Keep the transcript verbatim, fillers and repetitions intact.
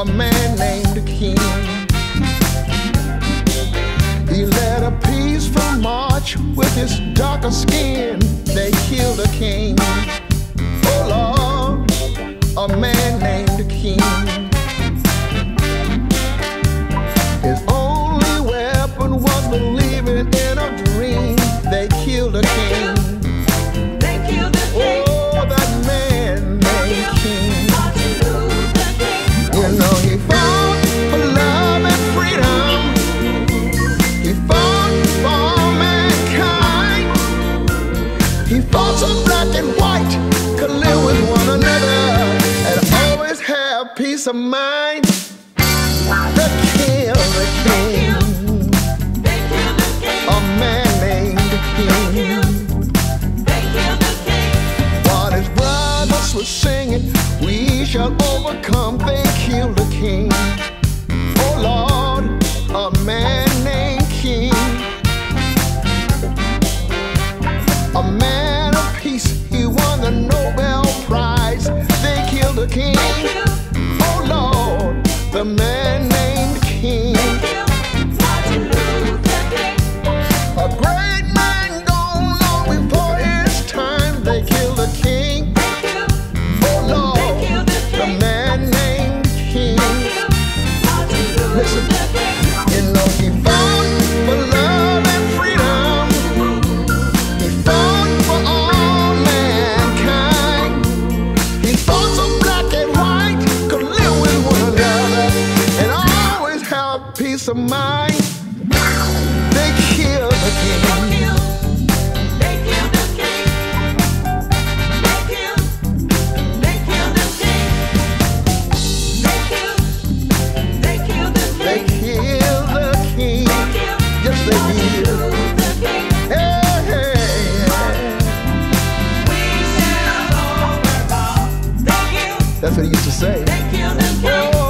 a man named the king. He led a peaceful march with his darker skin. They killed the king. Oh Lord, a man named the king. His only weapon was believing in a dream. They killed the king. They killed the king. Oh, that man named king. Martin Luther King. You know he fought for love and freedom. He fought for mankind. He fought so black and white could live with one another and always have peace of mind. They killed the king. They killed the king. A man named the king. They killed the king. While his brothers were singing, we shall overcome. They killed the king. Oh Lord, a man named king. A man of peace, he won the Nobel Prize. They killed the king. Oh Lord, the man named king. Martin Luther King. A great man gone long before his time. They killed the king. Oh Lord, the man named king. Listen, you know he fought for love and freedom. He fought for all mankind. He fought so black and white could live with one another and always have peace of mind. They killed the king. They killed the king. They killed. They killed the king. They killed. They killed the They king. killed the king. Yes, they did. Luther King. Hey, hey, hey. We shall overcome. They killed. That's what he used to say. They killed the king.